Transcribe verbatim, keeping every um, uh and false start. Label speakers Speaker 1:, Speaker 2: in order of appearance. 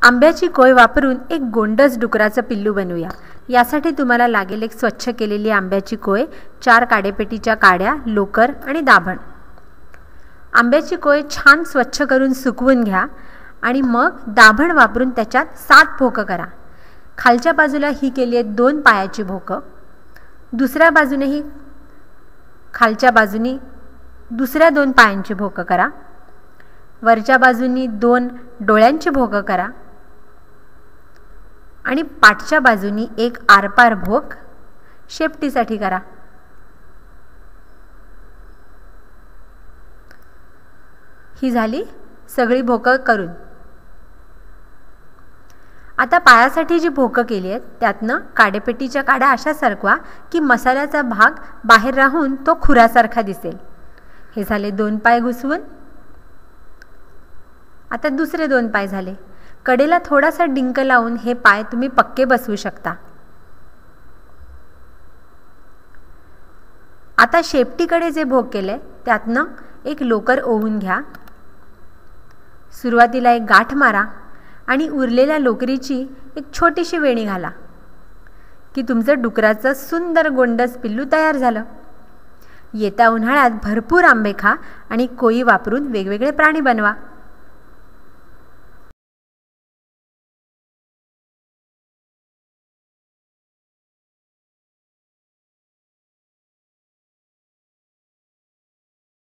Speaker 1: आंब्याची कोय वापरून एक गोंडस डुकराचं पिल्लू बनवूया। यासाठी तुम्हाला लागेल एक स्वच्छ केलेली आंब्याची कोय, चार काडेपेटीच्या काड्या, लोकर आणि दाभण। आंब्याची कोय छान स्वच्छ करून सुकवून घ्या आणि मग दाभण वापरून त्याच्यात सात भोकं करा। खालच्या बाजूला ही केली आहेत दोन पायाची भोकं, दुसऱ्या बाजूनेही खालच्या बाजूनी दुसऱ्या दोन पायांची भोकं करा, वरच्या बाजूनी दोन डोळ्यांची भोकं करा आणि पाठच्या बाजूनी एक आरपार भोक शेपटीसाठी करा। ही झाली सगळी भोकं करून। आता पायासाठी जी भोकं केली आहेत त्यातनं काडेपेटीच्या काड्या अशा सरकवा की मसाल्याचा भाग बाहेर राहून तो खुरासारखा दिसेल। हे झाले दोन पाय घुसवून। आता दुसरे दोन पाय झाले। कडेला थोडासा डिंक लावून हे पाय तुम्ही पक्के बसवू शकता। आता शेपटीकडे जे भोक केले त्यातनं एक लोकर ओवून घ्या। सुरुवातीला एक गाठ मारा आणि उरलेल्या लोकरीची एक छोटीशी वेणी घाला की तुमचं डुकराचं सुंदर गोंडस पिल्लू तयार झालं। येत्या उन्हाळ्यात भरपूर आंबे खा आणि कोई वापरून वेगवेगळे प्राणी बनवा।